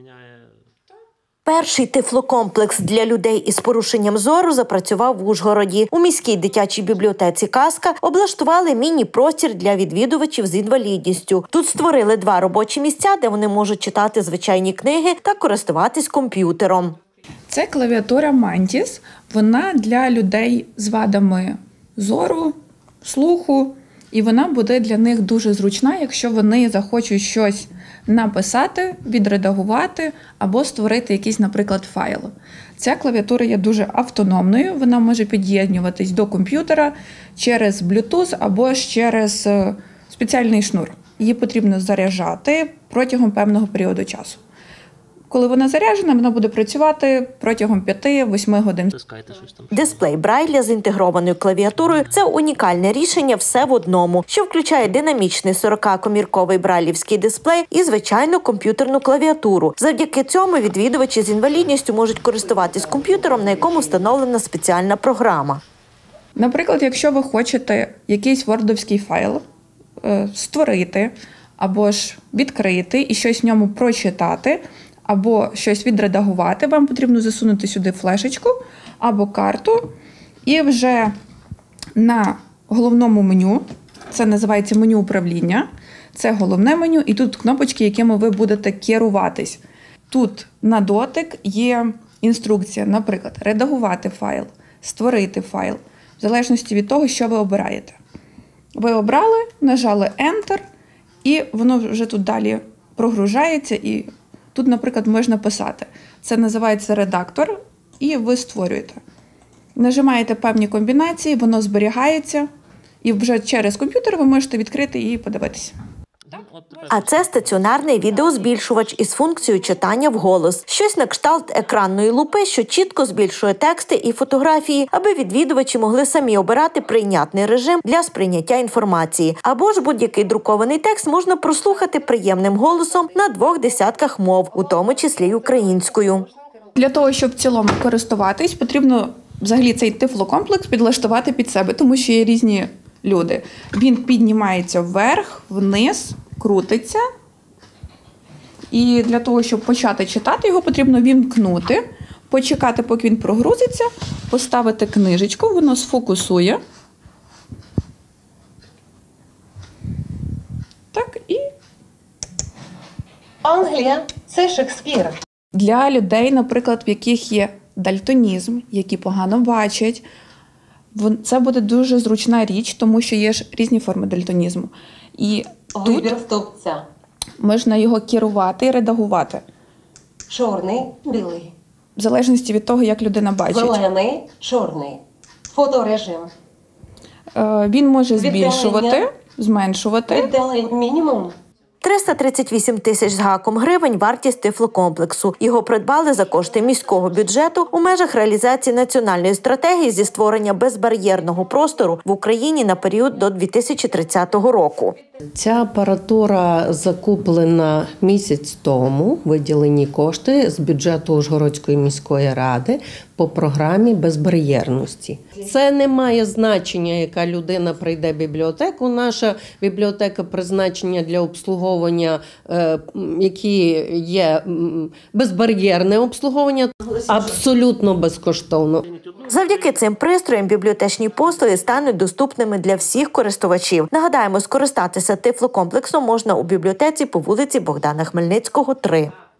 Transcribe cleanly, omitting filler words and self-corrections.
Перший тифлокомплекс для людей із порушенням зору запрацював в Ужгороді. У міській дитячій бібліотеці «Казка» облаштували міні-простір для відвідувачів з інвалідністю. Тут створили 2 робочі місця, де вони можуть читати звичайні книги та користуватись комп'ютером. Це клавіатура Mantis. Вона для людей з вадами зору, слуху. І вона буде для них дуже зручна, якщо вони захочуть щось написати, відредагувати або створити якийсь, наприклад, файл. Ця клавіатура є дуже автономною, вона може під'єднуватись до комп'ютера через Bluetooth або через спеціальний шнур. Її потрібно заряджати протягом певного періоду часу. Коли вона заряджена, вона буде працювати протягом 5-8 годин. Дисплей Брайля з інтегрованою клавіатурою – це унікальне рішення «все в одному», що включає динамічний 40-комірковий брайлівський дисплей і звичайну комп'ютерну клавіатуру. Завдяки цьому відвідувачі з інвалідністю можуть користуватись комп'ютером, на якому встановлена спеціальна програма. Наприклад, якщо ви хочете якийсь вордовський файл створити або ж відкрити і щось в ньому прочитати, або щось відредагувати, вам потрібно засунути сюди флешечку або карту. І вже на головному меню, це називається меню управління, це головне меню, і тут кнопочки, якими ви будете керуватись. Тут на дотик є інструкція, наприклад, редагувати файл, створити файл, в залежності від того, що ви обираєте. Ви обрали, нажали Enter, і воно вже тут далі прогружається, і тут, наприклад, можна писати. Це називається редактор, і ви створюєте. Нажимаєте певні комбінації, воно зберігається, і вже через комп'ютер ви можете відкрити і подивитися. А це стаціонарний відеозбільшувач із функцією читання вголос. Щось на кшталт екранної лупи, що чітко збільшує тексти і фотографії, аби відвідувачі могли самі обирати прийнятний режим для сприйняття інформації. Або ж будь-який друкований текст можна прослухати приємним голосом на 2 десятках мов, у тому числі й українською. Для того, щоб в цілому користуватись, потрібно взагалі цей тифлокомплекс підлаштувати під себе, тому що є різні люди. Він піднімається вверх, вниз, крутиться. І для того, щоб почати читати, його потрібно вімкнути, почекати, поки він прогрузиться, поставити книжечку, воно сфокусує. Так, і... Англія – це Шекспір. Для людей, наприклад, в яких є дальтонізм, які погано бачать, це буде дуже зручна річ, тому що є ж різні форми дальтонізму. І Вибір стовпця. Можна його керувати і редагувати. Чорний, білий. В залежності від того, як людина бачить. Зелений, чорний. Фоторежим. Він може збільшувати, зменшувати. Віддалення мінімум. 338 тисяч з гаком гривень – вартість тифлокомплексу. Його придбали за кошти міського бюджету у межах реалізації національної стратегії зі створення безбар'єрного простору в Україні на період до 2030 року. Ця апаратура закуплена місяць тому, виділені кошти з бюджету Ужгородської міської ради по програмі безбар'єрності. Це не має значення, яка людина прийде в бібліотеку. Наша бібліотека призначення для обслуговування, які є безбар'єрне обслуговування, абсолютно безкоштовно. Завдяки цим пристроям бібліотечні послуги стануть доступними для всіх користувачів. Нагадаємо, скористатися тифлокомплексом можна у бібліотеці по вулиці Богдана Хмельницького, 3.